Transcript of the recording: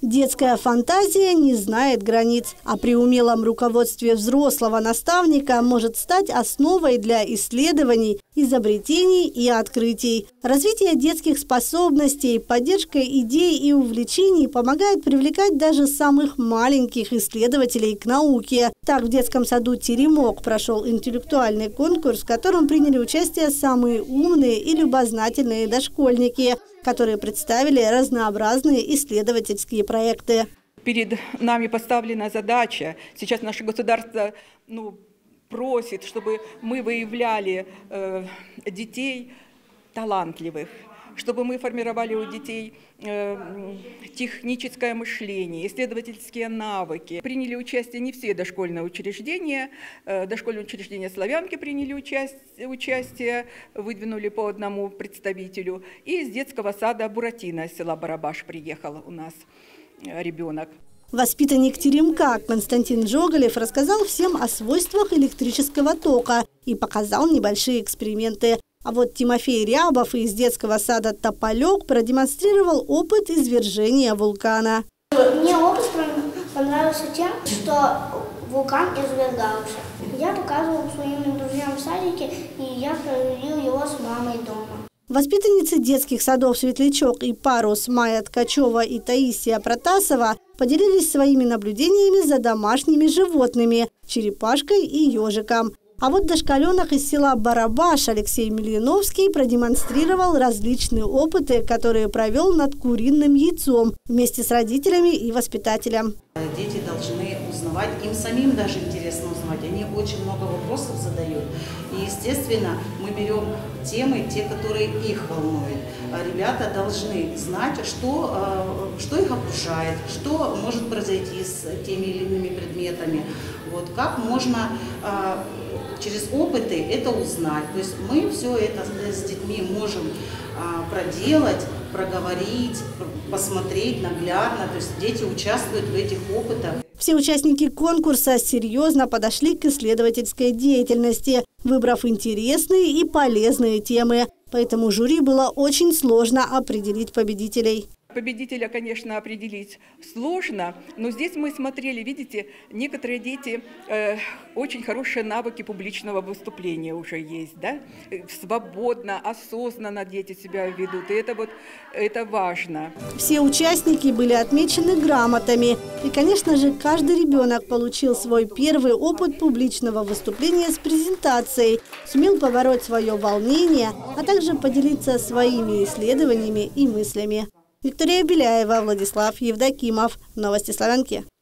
Детская фантазия не знает границ, а при умелом руководстве взрослого наставника может стать основой для исследований, изобретений и открытий. Развитие детских способностей, поддержка идей и увлечений помогает привлекать даже самых маленьких исследователей к науке. Так, в детском саду «Теремок» прошел интеллектуальный конкурс, в котором приняли участие самые умные и любознательные дошкольники, которые представили разнообразные исследовательские проекты. Перед нами поставлена задача. Сейчас наше государство просит, чтобы мы выявляли детей талантливых, чтобы мы формировали у детей техническое мышление, исследовательские навыки. Приняли участие не все дошкольные учреждения Славянки приняли участие, выдвинули по одному представителю. И из детского сада Буратино из села Барабаш приехал у нас ребенок. Воспитанник «Теремка» Константин Жоголев рассказал всем о свойствах электрического тока и показал небольшие эксперименты. А вот Тимофей Рябов из детского сада «Тополек» продемонстрировал опыт извержения вулкана. Мне опыт понравился тем, что вулкан извергался. Я показывал своим друзьям в садике, и я проверил его с мамой дома. Воспитанницы детских садов «Светлячок» и «Парус» Майя Ткачева и Таисия Протасова поделились своими наблюдениями за домашними животными – черепашкой и ежиком. А вот дошколенок из села Барабаш Алексей Мильяновский продемонстрировал различные опыты, которые провел над куриным яйцом вместе с родителями и воспитателем. Дети должны узнавать, им самим даже интересно узнавать, они очень много вопросов задают. И, естественно, мы берем темы, те, которые их волнуют. Ребята должны знать, что их окружает, что может произойти с теми или иными предметами, как можно через опыты это узнать. То есть мы все это с детьми можем проделать, проговорить, посмотреть наглядно. То есть дети участвуют в этих опытах. Все участники конкурса серьезно подошли к исследовательской деятельности, выбрав интересные и полезные темы. Поэтому жюри было очень сложно определить победителей. Победителя, конечно, определить сложно, но здесь мы смотрели, видите, некоторые дети, очень хорошие навыки публичного выступления уже есть, да? Свободно, осознанно дети себя ведут, и это важно. Все участники были отмечены грамотами. И, конечно же, каждый ребенок получил свой первый опыт публичного выступления с презентацией, сумел побороть свое волнение, а также поделиться своими исследованиями и мыслями. Виктория Беляева, Владислав Евдокимов. Новости Славянки.